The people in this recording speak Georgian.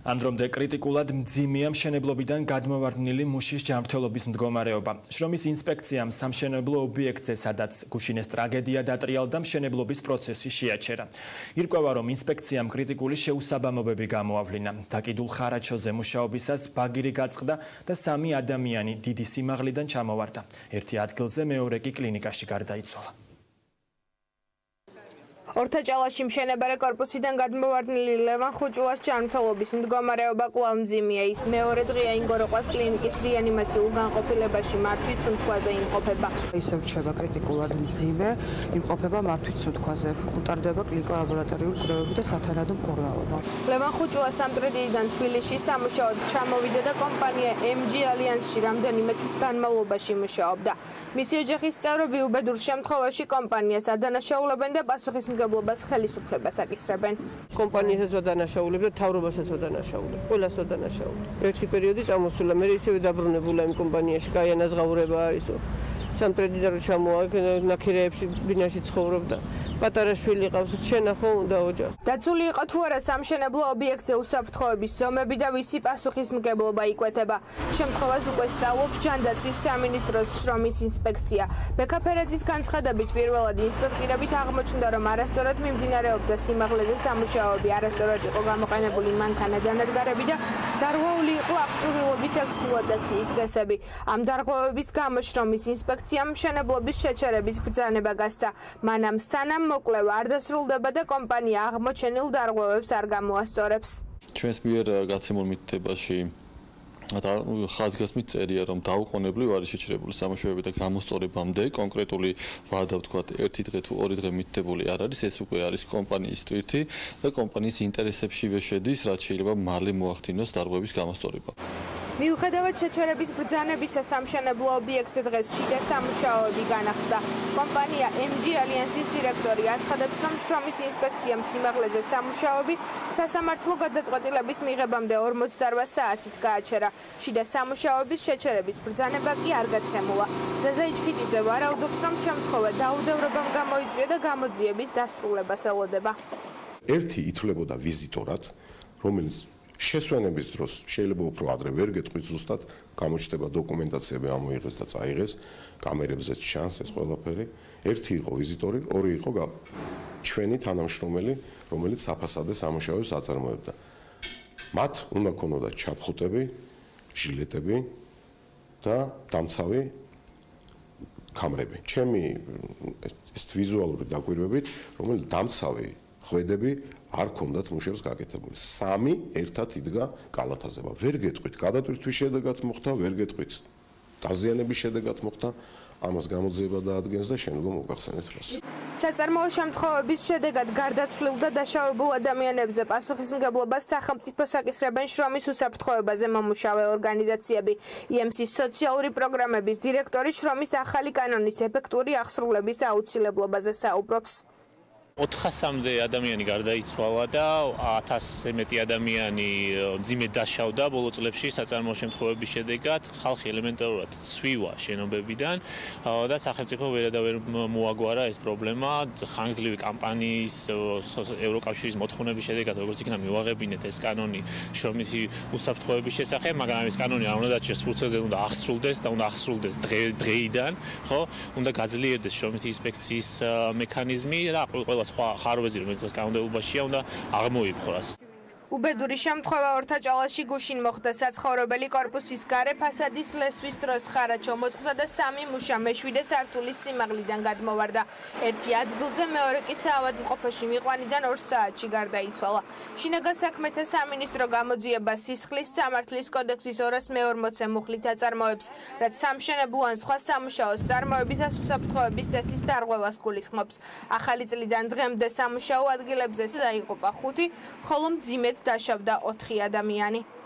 ამ დრომდე კრიტიკულად მძიმეა მშენებლობიდან გადმოვარდნილი მუშის ჯანმრთელობის მდგომარეობა. შრომის ინსპექციამ სამშენებლო ობიექტზე, სადაც გუშინეს ტრაგედია დატრიალდა, მშენებლობის პროცესი შეაჩერა. ირკვევა, რომ ინსპექციამ კრიტიკული შეუსაბამობები გამოავლინა. დაკიდულ ხარაჩოზე მუშაობისას ბაგირი გაწყდა და 3 ადამიანი დიდი სიმაღლიდან ჩამოვარდა. ერთი ადგილზე, მეორე კი კლინიკაში გარდაიცვალა. ორთაჭალაში მშენებარე კორპუსიდან გადმოვარდნილი ლევან ხუჭულას ჯანმრთელობის მდგომარეობა კვლავ მძიმეა. ის მეორე დღეა ინგოროყვას კლინიკის რეანიმაციულ განყოფილებაში მართვის სუნთქვაზე იმყოფება. ისევ რჩება კრიტიკულად მძიმე, იმყოფება მართვის სუნთქვაზე. უტარდება კლინიკურ-ლაბორატორიული კვლევები და სათანადო მკურნალობა. ლევან ხუჭულა სამტრედიდან თბილისში სამუშაოდ ჩამოვიდა და კომპანია MG ალიანსში რამდენიმე თვის განმავლობაში მუშაობდა. მისი ოჯახის წევრები უბედურ შემთხვევაში კომპანიას ადანაშაულებენ და პასუხისმგებლობას ხელისუფლებას აკისრებენ. კომპანიასაც ვადანაშაულებდა, თავრობასაც ვადანაშაულებდა, ყველას ვადანაშაულებდა. ერთი პერიოდი წამოსულა, მე ისევე დაბრუნებულა იმ კომპანიაში, კაი ანაზღაურება არისო. სამტრედიდან ჩამოვაგდო, ნაქირეებში ბინაში ცხოვრობდა. პატარა შვილი ყავს, რჩენა ხო უნდა ოჯახ. დაცული იყო თუ არა სამშენებლო ობიექტზე უსაფრთხოების ზომები და ვისი პასუხისმგებლობა იკვეთება. შემთხვევას უკვე სწავლობს ჯანდაცვის სამინისტროს შრომის ინსპექცია. ბექაფერაძის განცხადებით პირველად ინსპექტირებით აღმოჩნდა, რომ არასწორად მიმდინარეობდა სიმაღლეზე სამუშაოები, არასწორად იყო გამოყენებული მანქანა დანადგარები და დარღვეული იყო აღჭურვილობის ექსპლუატაციის წესები. ამ დარღვევების გამო შრომის ინსპექციამ მშენებლობის შეჩერების ბრძანება გასცა. მანამ სანამ მოკვლევა არ დასრულდება და კომპანია აღმოჩენილ დარღვევებს არ გამოასწორებს. ჩვენს მიერ გაცემულ მითითებაში ხაზგასმით წერია, რომ დაუყოვნებლივ არის შეჩერებული სამუშაოები და გამოსწორებამდე კონკრეტული ვადა ვთქვათ, ერთი დღე თუ 2 დღე მითითებული არ არის, ეს უკვე არის კომპანიის ტვირთი და კომპანიის ინტერესებშივე შედის, რაც შეიძლება მალე მოახდინოს დარღვევის გამოსწორება. მიუხედავად შეჩერების ბრძანებისა, სამშენებლო ობიექტზე დღეს შიდა სამუშაოები განახლდა. კომპანია MG ალიანსის დირექტორი აცხადებს, რომ შრომის ინსპექციამ სიმაღლეზე სამუშაოები სასამართლო გადაწყვეტილების მიღებამდე 48 საათით გააჩერა. შიდა სამუშაოების შეჩერების ბრძანება კი არ გაცემულა. ზაზა იჩქიდიძე ვარაუდობს, რომ შემთხვევა დაუდევრობამ გამოიწვია და გამოძიების დასრულებას ელოდება. ერთი ითვლებოდა ვიზიტორად, რომელიც შესვენების დროს შეიძლება უფრო ადრე ვერ გეტყვით ზუსტად, გამოჩნდება დოკუმენტაციები ამოიღეს და წაიღეს, კამერებზეც ჩანს ეს ყველაფერი. ერთი იყო ვიზიტორი, ორი იყო ჩვენი თანამშრომელი, რომელიც საფასადე სამუშაოებს აწარმოებდა. მათ უნდა ქონოდათ ჩაფხუტები, ჟილეტები და დამცავი კამერები. ჩემი ეს ვიზუალური დაკვირვებით, რომელიც დამცავი ხვედები არ ქონდათ მუშებს გაკეთებული. 3 ერთად იდგა კალათაზე. ვერ გეტყვით, გადატვირთვის შედეგად მოხდა, ვერ გეტყვით. დაზიანების შედეგად მოხდა, ამას გამოძიება დაადგენს და შემდგომ მოგახსენეთ რას. საწარმოო შემთხვევების შედეგად გარდაცვლილ და დაშავებულ ადამიანებზე პასუხისმგებლობას სახელმწიფოს აკისრებენ შრომის უსაფრთხოებაზე მომუშავე ორგანიზაციები. EMC-ის სოციალური პროგრამების დირექტორი შრომის ახალი კანონის ეფექტური აღსრულების აუცილებლობაზე საუბრობს. 400-მდე ადამიანი გარდაიცვალა და 1000-ზე მეტი ადამიანი მძიმედ დაშავდა ბოლო წლებში საწარმოო შემთხვევების შედეგად. ხალხი ელემენტარულად ცვივა შენობებიდან და სახელმწიფო ვერადავერ მოაგვარა ეს პრობლემა. ხანგრძლივი კამპანიის ევროკავშირის მოთხოვნების შედეგად, როგორც იქნა მივაღებინეთ ეს კანონი შრომითი უსაფრთხოების შესახებ, მაგრამ ეს კანონი არ უნდა დაჭრეს ფურცელზე, უნდა აღსრულდეს და უნდა აღსრულდეს დღეიდან, ხო? უნდა გაძლიერდეს შრომითი ინსპექციის მექანიზმი და ყველა სხვა ხარვეზი, რომელიც კანონმდებლობაშია, უნდა აღმოიფხვრას. უბედური შემთხვევა ორთაჭალაში გუშინ მოხდა. საცხოვრებელი კორპუსის გარე ფასადის ლესვის დროს ხარაჩო მოწყდა და 3 მუშა მე-7 სართულის სიმაღლიდან გადმოვარდა. ერთი ადგილზე, მეორე კი საავადმყოფოში მიყვანიდან 2 საათში გარდაიცვალა. შინაგან საქმეთა სამინისტრო გამოძიებას სისხლის სამართლის კოდექსის 240-ე მუხლით აწარმოებს, რაც სამშენებლო ან სხვა სამუშაოს წარმოებისას უსაფრთხოების წესის დარღვევას გულისხმობს. ახალი წლიდან დღემდე სამუშაო ადგილებზე დაიღუპა 5, ხოლო მძიმედ დაშავდა 4 ადამიანი.